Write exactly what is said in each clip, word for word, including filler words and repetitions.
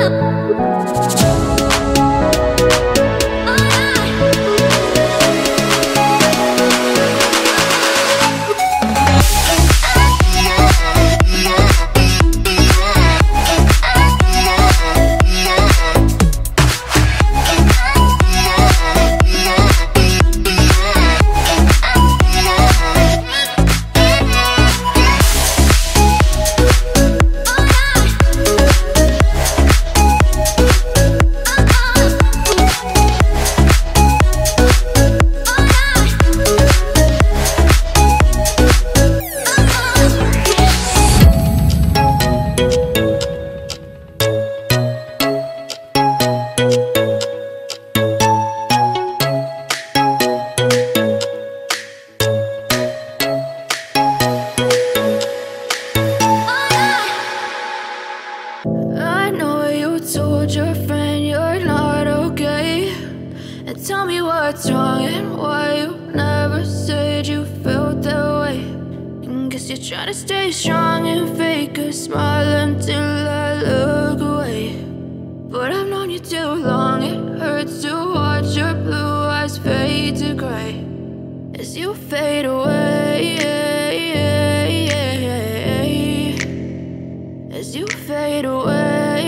Told your friend you're not okay, and tell me what's wrong and why you never said you felt that way. And guess you're trying to stay strong and fake a smile until I look away. But I've known you too long, it hurts to watch your blue eyes fade to gray as you fade away, as you fade away.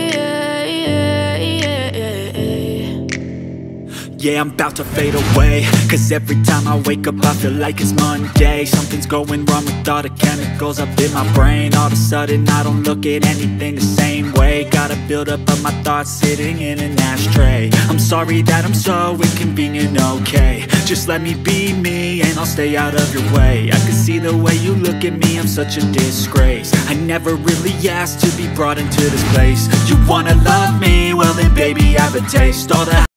Yeah, I'm about to fade away, cause every time I wake up I feel like it's Monday. Something's going wrong with all the chemicals up in my brain. All of a sudden I don't look at anything the same way. Got a build-up of my thoughts sitting in an ashtray. I'm sorry that I'm so inconvenient, okay. Just let me be me and I'll stay out of your way. I can see the way you look at me, I'm such a disgrace. I never really asked to be brought into this place. You wanna love me? Well then baby, have a taste. All the